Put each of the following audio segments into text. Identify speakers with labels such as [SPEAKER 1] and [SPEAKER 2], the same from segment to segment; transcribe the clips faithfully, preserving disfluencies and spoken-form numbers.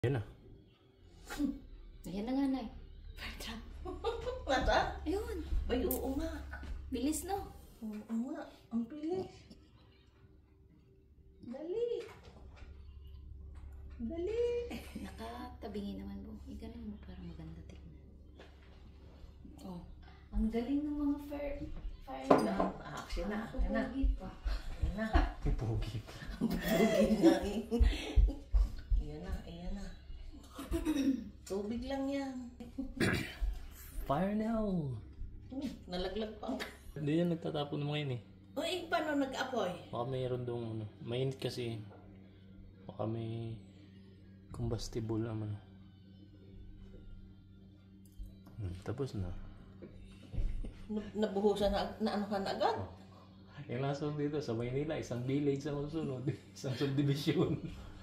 [SPEAKER 1] Yan na.
[SPEAKER 2] Ayan na nga, Nay. Fire trap.
[SPEAKER 3] Mata?
[SPEAKER 2] Ayun.
[SPEAKER 3] Ay, oo nga.
[SPEAKER 2] Bilis, no?
[SPEAKER 3] Oo nga. Ang bilis. Dali. Dali.
[SPEAKER 2] Nakatabingi naman po. Igaling mo para maganda tignan. Oh. Ang galing ng mga fire fire trap.
[SPEAKER 3] Action na.
[SPEAKER 2] Ang
[SPEAKER 3] Ayan na.
[SPEAKER 2] pupugi pa.
[SPEAKER 3] Ayan na.
[SPEAKER 1] Pugi.
[SPEAKER 3] Ang bugi na eh. Ayan na. Ayan na. Tubig lang yan.
[SPEAKER 1] Fire now!
[SPEAKER 3] Hmm, nalaglag pa.
[SPEAKER 1] Hindi yan nagtatapon mo ngayon eh.
[SPEAKER 3] Uy, paano nag-apoy?
[SPEAKER 1] Baka mayroon doon ano. Mainit kasi. Baka may combustible naman. Hmm, tapos na.
[SPEAKER 3] Nab- Nabuhusan na, na ano ka na agad?
[SPEAKER 1] Oh. Yung nasunod dito sa Maynila, isang village ang susunod. Isang subdivision.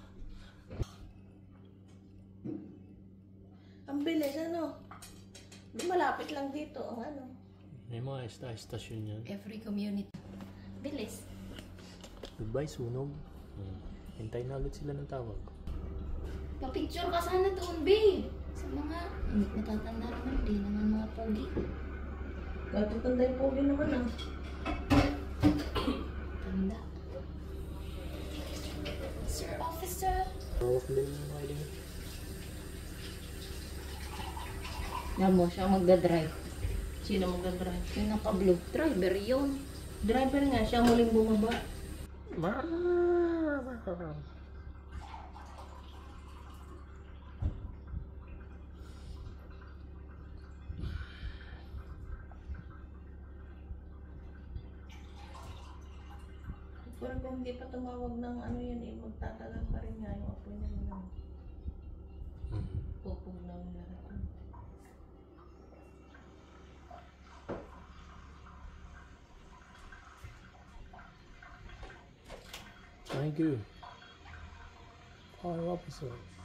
[SPEAKER 3] Ang bilis, ano? Di malapit lang dito ang ano.
[SPEAKER 1] May mga esta estasyon yan.
[SPEAKER 2] Every community. Bilis.
[SPEAKER 1] Goodbye, sunog. Hmm. Hintay na ulit sila ng tawag.
[SPEAKER 2] Pa-picture ka sana doon, babe. Sa mga, hindi matatanda naman, hindi naman mga pogi.
[SPEAKER 3] Katutanda yung pogi naman ah.
[SPEAKER 2] Tanda. Sir Officer.
[SPEAKER 1] Hawak din yung riding.
[SPEAKER 2] Yan mo, siya magdadrive.
[SPEAKER 3] Sino mag-drive?
[SPEAKER 2] Yung naka-blue. Driver yun.
[SPEAKER 3] Driver nga, siya muling bumaba. Pero kung hindi pa tumawag ng ano yan eh, magtatagal pa rin nga yung apoy na yun. Pupog na yung lahat.
[SPEAKER 1] Thank you. Fire officers.